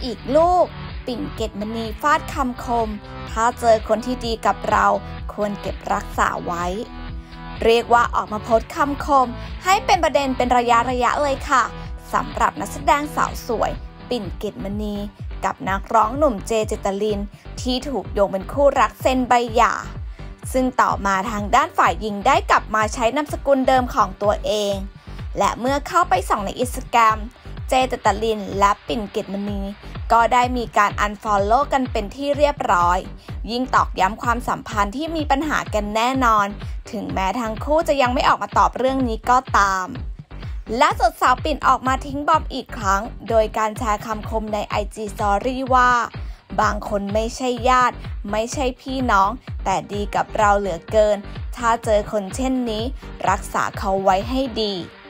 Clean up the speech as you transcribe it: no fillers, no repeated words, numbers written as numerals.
อีกลูกปิ่นเกตมณีฟาดคำคมถ้าเจอคนที่ดีกับเราควรเก็บรักษาไว้เรียกว่าออกมาโพสต์คำคมให้เป็นประเด็นเป็นระยะเลยค่ะสำหรับนักแสดงสาวสวยปิ่นเกตมณีกับนักร้องหนุ่มเจเจตลินที่ถูกโยงเป็นคู่รักเซ็นใบหย่าซึ่งต่อมาทางด้านฝ่ายหญิงได้กลับมาใช้นามสกุลเดิมของตัวเองและเมื่อเข้าไปส่องในอินสตาแกรมเจเจตลินและปิ่นเกตมณีก็ได้มีการอันฟอลโล่กันเป็นที่เรียบร้อยยิ่งตอกย้ำความสัมพันธ์ที่มีปัญหากันแน่นอนถึงแม้ทั้งคู่จะยังไม่ออกมาตอบเรื่องนี้ก็ตามและสดสาวปิ่นออกมาทิ้งบอมอีกครั้งโดยการแชร์คำคมใน IG Story ว่าบางคนไม่ใช่ญาติไม่ใช่พี่น้องแต่ดีกับเราเหลือเกินถ้าเจอคนเช่นนี้รักษาเขาไว้ให้ดี